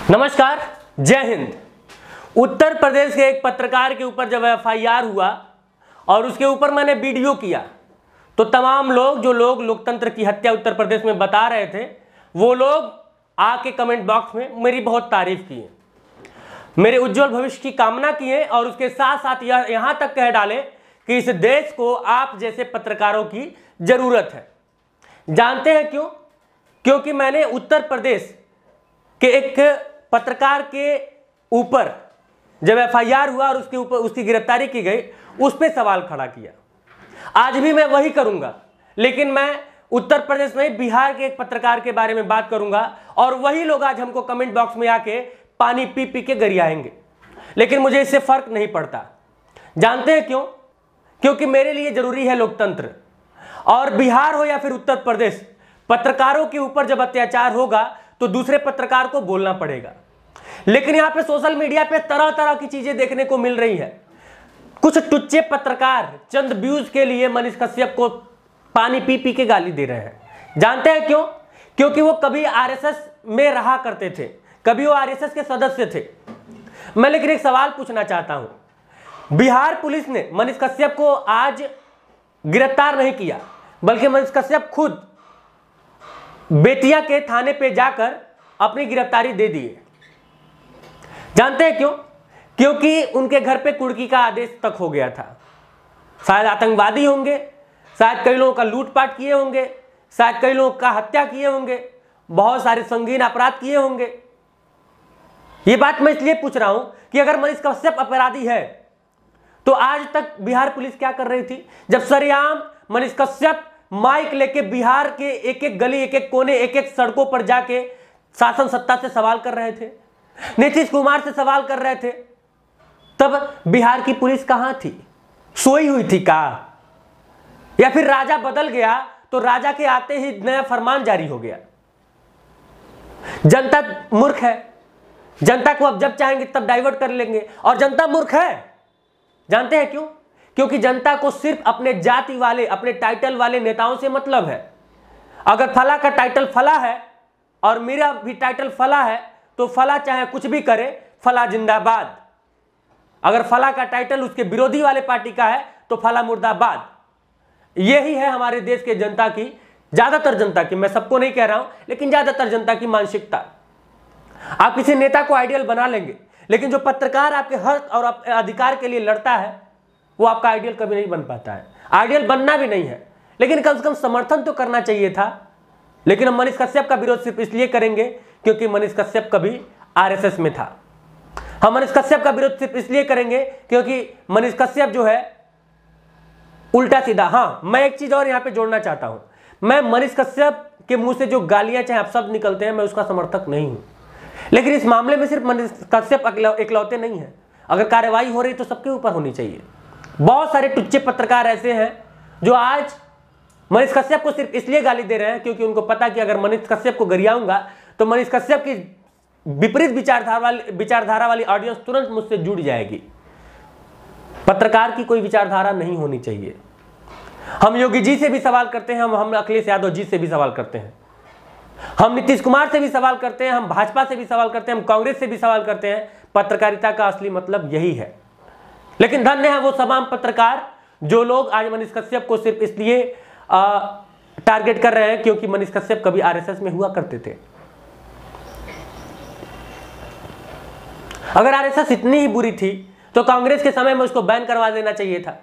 नमस्कार, जय हिंद। उत्तर प्रदेश के एक पत्रकार के ऊपर जब एफआईआर हुआ और उसके ऊपर मैंने वीडियो किया तो तमाम लोग जो लोग लोकतंत्र की हत्या उत्तर प्रदेश में बता रहे थे वो लोग आके कमेंट बॉक्स में मेरी बहुत तारीफ की है, मेरे उज्जवल भविष्य की कामना की है और उसके साथ साथ यह यहाँ तक कह डाले कि इस देश को आप जैसे पत्रकारों की जरूरत है। जानते हैं क्यों? क्योंकि मैंने उत्तर प्रदेश के एक पत्रकार के ऊपर जब एफआईआर हुआ और उसके ऊपर उसकी गिरफ्तारी की गई उस पर सवाल खड़ा किया। आज भी मैं वही करूंगा, लेकिन मैं उत्तर प्रदेश में बिहार के एक पत्रकार के बारे में बात करूंगा और वही लोग आज हमको कमेंट बॉक्स में आके पानी पी पी के गरियाएंगे, लेकिन मुझे इससे फर्क नहीं पड़ता। जानते हैं क्यों? क्योंकि मेरे लिए जरूरी है लोकतंत्र। और बिहार हो या फिर उत्तर प्रदेश, पत्रकारों के ऊपर जब अत्याचार होगा तो दूसरे पत्रकार को बोलना पड़ेगा। लेकिन यहां पे सोशल मीडिया पे तरह तरह की चीजें देखने को मिल रही है। कुछ टुच्चे पत्रकार चंद व्यूज के लिए मनीष कश्यप को पानी पी पी के गाली दे रहे हैं। जानते हैं क्यों? क्योंकि वो कभी आरएसएस में रहा करते थे, कभी वो आरएसएस के सदस्य थे। मैं लेकिन एक सवाल पूछना चाहता हूं। बिहार पुलिस ने मनीष कश्यप को आज गिरफ्तार नहीं किया, बल्कि मनीष कश्यप खुद बेतिया के थाने पे जाकर अपनी गिरफ्तारी दे दिए। जानते हैं क्यों? क्योंकि उनके घर पे कुर्की का आदेश तक हो गया था। शायद आतंकवादी होंगे, शायद कई लोगों का लूटपाट किए होंगे, शायद कई लोगों का हत्या किए होंगे, बहुत सारे संगीन अपराध किए होंगे। ये बात मैं इसलिए पूछ रहा हूं कि अगर मनीष कश्यप अपराधी है तो आज तक बिहार पुलिस क्या कर रही थी? जब सरेआम मनीष कश्यप माइक लेके बिहार के एक एक गली, एक एक कोने, एक एक सड़कों पर जाके शासन सत्ता से सवाल कर रहे थे, नीतीश कुमार से सवाल कर रहे थे, तब बिहार की पुलिस कहां थी? सोई हुई थी का? या फिर राजा बदल गया तो राजा के आते ही नया फरमान जारी हो गया? जनता मूर्ख है, जनता को अब जब चाहेंगे तब डाइवर्ट कर लेंगे, और जनता मूर्ख है। जानते हैं क्यों? क्योंकि जनता को सिर्फ अपने जाति वाले, अपने टाइटल वाले नेताओं से मतलब है। अगर फला का टाइटल फला है और मेरा भी टाइटल फला है तो फला चाहे कुछ भी करे, फला जिंदाबाद। अगर फला का टाइटल उसके विरोधी वाले पार्टी का है तो फला मुर्दाबाद। यही है हमारे देश के जनता की, ज्यादातर जनता की, मैं सबको नहीं कह रहा हूं, लेकिन ज्यादातर जनता की मानसिकता। आप किसी नेता को आइडियल बना लेंगे, लेकिन जो पत्रकार आपके हक और अधिकार के लिए लड़ता है वो आपका आइडियल कभी नहीं बन पाता है। आइडियल बनना भी नहीं है, लेकिन कम से कम समर्थन तो करना चाहिए था। लेकिन हम मनीष कश्यप का विरोध सिर्फ इसलिए करेंगे क्योंकि मनीष कश्यप कभी आरएसएस में था। हम मनीष कश्यप का विरोध सिर्फ इसलिए करेंगे क्योंकि मनीष कश्यप जो है उल्टा सीधा। हाँ, मैं एक चीज और यहां पे जोड़ना चाहता हूं। मैं मनीष कश्यप के मुंह से जो गालियां चाहे अपशब्द निकलते हैं, मैं उसका समर्थक नहीं हूं, लेकिन इस मामले में सिर्फ मनीष कश्यप इकलौते नहीं है। अगर कार्रवाई हो रही तो सबके ऊपर होनी चाहिए। बहुत सारे टुच्चे पत्रकार ऐसे हैं जो आज मनीष कश्यप को सिर्फ इसलिए गाली दे रहे हैं क्योंकि उनको पता कि अगर मनीष कश्यप को गरियाऊंगा तो मनीष कश्यप की विपरीत विचारधारा वाली ऑडियंस तुरंत मुझसे जुड़ जाएगी। पत्रकार की कोई विचारधारा नहीं होनी चाहिए। हम योगी जी से भी सवाल करते हैं, हम अखिलेश यादव जी से भी सवाल करते हैं, हम नीतीश कुमार से भी सवाल करते हैं, हम भाजपा से भी सवाल करते हैं, हम कांग्रेस से भी सवाल करते हैं। पत्रकारिता का असली मतलब यही है। लेकिन धन्य है वो तमाम पत्रकार जो लोग आज मनीष कश्यप को सिर्फ इसलिए टारगेट कर रहे हैं क्योंकि मनीष कश्यप कभी आरएसएस में हुआ करते थे। अगर आरएसएस इतनी ही बुरी थी तो कांग्रेस के समय में उसको बैन करवा देना चाहिए था।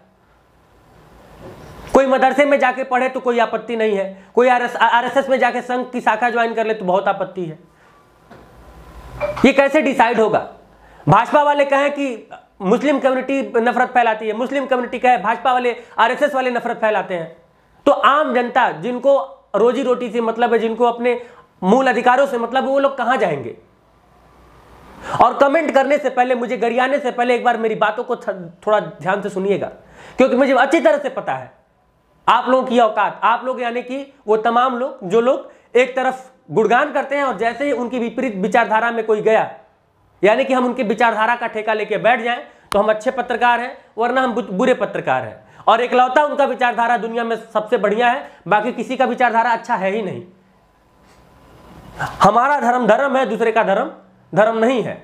कोई मदरसे में जाके पढ़े तो कोई आपत्ति नहीं है, कोई आरएसएस में जाके संघ की शाखा ज्वाइन कर ले तो बहुत आपत्ति है। ये कैसे डिसाइड होगा? भाजपा वाले कहें कि मुस्लिम कम्युनिटी नफरत फैलाती है, मुस्लिम कम्युनिटी कहे भाजपा वाले, आरएसएस वाले नफरत फैलाते हैं, तो आम जनता जिनको रोजी रोटी से मतलब है, जिनको अपने मूल अधिकारों से मतलब है, वो लोग कहां जाएंगे? और कमेंट करने से पहले, मुझे गरियाने से पहले एक बार मेरी बातों को थोड़ा ध्यान से सुनिएगा, क्योंकि मुझे अच्छी तरह से पता है आप लोगों की औकात। आप लोग यानी कि वो तमाम लोग जो लोग एक तरफ गुणगान करते हैं और जैसे ही उनकी विपरीत विचारधारा में कोई गया, यानी कि हम उनकी विचारधारा का ठेका लेके बैठ जाएं तो हम अच्छे पत्रकार हैं, वरना हम बुरे पत्रकार हैं। और एकलौता उनका विचारधारा दुनिया में सबसे बढ़िया है, बाकी किसी का विचारधारा अच्छा है ही नहीं। हमारा धर्म धर्म है, दूसरे का धर्म धर्म नहीं है।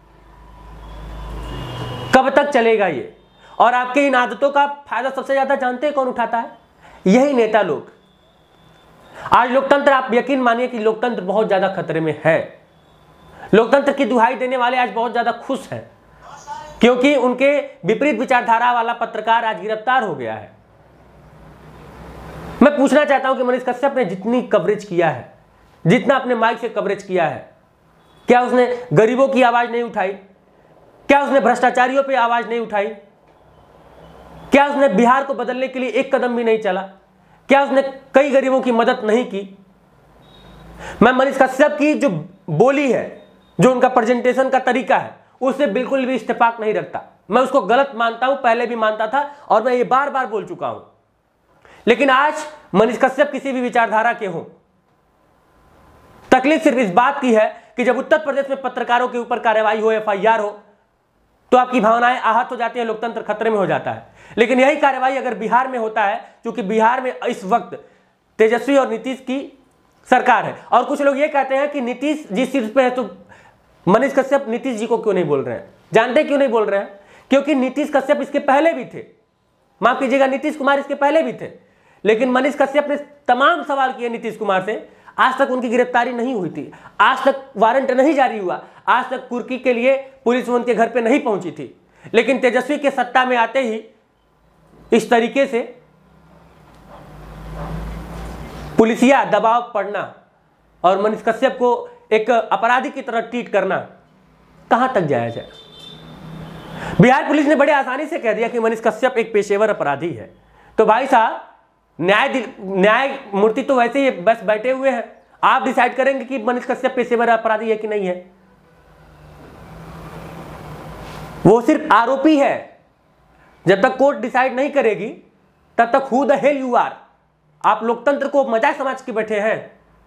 कब तक चलेगा ये? और आपके इन आदतों का फायदा सबसे ज्यादा जानते हैं कौन उठाता है? यही नेता लोग। आज लोकतंत्र, आप यकीन मानिए कि लोकतंत्र बहुत ज्यादा खतरे में है। लोकतंत्र की दुहाई देने वाले आज बहुत ज्यादा खुश हैं, क्योंकि उनके विपरीत विचारधारा वाला पत्रकार आज गिरफ्तार हो गया है। मैं पूछना चाहता हूं कि मनीष कश्यप ने जितनी कवरेज किया है, जितना अपने माइक से कवरेज किया है, क्या उसने गरीबों की आवाज नहीं उठाई? क्या उसने भ्रष्टाचारियों पे आवाज नहीं उठाई? क्या उसने बिहार को बदलने के लिए एक कदम भी नहीं चला? क्या उसने कई गरीबों की मदद नहीं की? मैं मनीष कश्यप की जो बोली है, जो उनका प्रेजेंटेशन का तरीका है, उससे बिल्कुल भी इत्तेफाक नहीं रखता। मैं उसको गलत मानता हूं, पहले भी मानता था और मैं ये बार बार बोल चुका हूं। लेकिन आज मनीष कश्यप किसी भी विचारधारा के हों, तकलीफ सिर्फ इस बात की है कि जब उत्तर प्रदेश में पत्रकारों के ऊपर कार्रवाई हो, एफआईआर हो, तो आपकी भावनाएं आहत हो जाती हैं, लोकतंत्र खतरे में हो जाता है। लेकिन यही कार्रवाई अगर बिहार में होता है, क्योंकि बिहार में इस वक्त तेजस्वी और नीतीश की सरकार है, और कुछ लोग ये कहते हैं कि नीतीश जिस सीट पे है तो मनीष कश्यप नीतीश जी को क्यों नहीं बोल रहे हैं? जानते क्यों नहीं बोल रहे हैं? क्योंकि नीतीश कश्यप इसके पहले भी थे, माफ कीजिएगा, नीतीश कुमार इसके पहले भी थे। लेकिन मनीष कश्यप ने तमाम सवाल किए नीतीश कुमार से, आज तक उनकी गिरफ्तारी नहीं हुई थी, आज तक वारंट नहीं जारी हुआ, आज तक कुर्की के लिए पुलिस उनके घर पे नहीं पहुंची थी। लेकिन तेजस्वी के सत्ता में आते ही इस तरीके से पुलिसिया दबाव पड़ना और मनीष कश्यप को एक अपराधी की तरह ट्रीट करना कहां तक जायज है? बिहार पुलिस ने बड़े आसानी से कह दिया कि मनीष कश्यप एक पेशेवर अपराधी है। तो भाई साहब, न्याय मूर्ति तो वैसे ही बस बैठे हुए हैं, आप डिसाइड करेंगे कि मनीष कश्यप पेशेवर अपराधी है कि नहीं है। वो सिर्फ आरोपी है। जब तक कोर्ट डिसाइड नहीं करेगी तब तक who the hell you are. आप लोकतंत्र को मजाक समझ के बैठे हैं।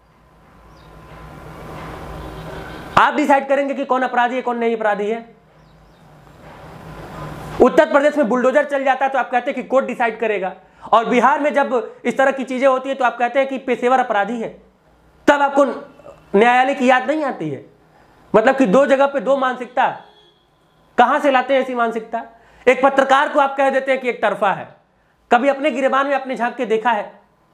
आप डिसाइड करेंगे कि कौन अपराधी है, कौन नहीं अपराधी है। उत्तर प्रदेश में बुलडोजर चल जाता है तो आप कहते हैं कि कोर्ट डिसाइड करेगा, और बिहार में जब इस तरह की चीजें होती है तो आप कहते हैं कि पेशेवर अपराधी है। तब आपको न्यायालय की याद नहीं आती है। मतलब कि दो जगह पे दो मानसिकता, कहां से लाते हैं ऐसी मानसिकता? एक पत्रकार को आप कह देते हैं कि एक तरफा है। कभी अपने गिरेबान में अपने झांक के देखा है?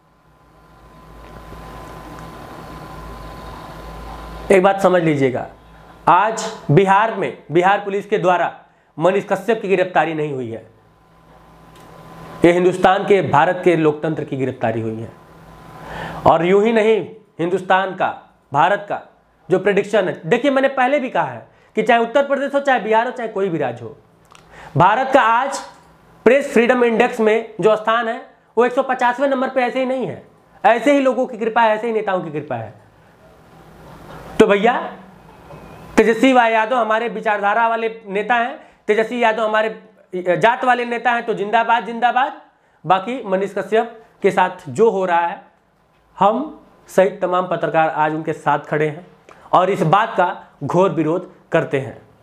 एक बात समझ लीजिएगा, आज बिहार में बिहार पुलिस के द्वारा मनीष कश्यप की गिरफ्तारी नहीं हुई है, ये हिंदुस्तान के, भारत के लोकतंत्र की गिरफ्तारी हुई है। और यूं ही नहीं, हिंदुस्तान का, भारत का जो प्रेडिक्शन है, देखिए मैंने पहले भी कहा है कि चाहे उत्तर प्रदेश हो, चाहे बिहार हो, चाहे कोई भी राज्य हो, भारत का आज प्रेस फ्रीडम इंडेक्स में जो स्थान है वो 150वें नंबर पे ऐसे ही नहीं है। ऐसे ही लोगों की कृपा है, ऐसे ही नेताओं की कृपा है। तो भैया, तेजस्वी यादव हमारे विचारधारा वाले नेता हैं, तेजस्वी यादव हमारे जात वाले नेता हैं, तो जिंदाबाद जिंदाबाद। बाकी मनीष कश्यप के साथ जो हो रहा है, हम सहित तमाम पत्रकार आज उनके साथ खड़े हैं और इस बात का घोर विरोध करते हैं।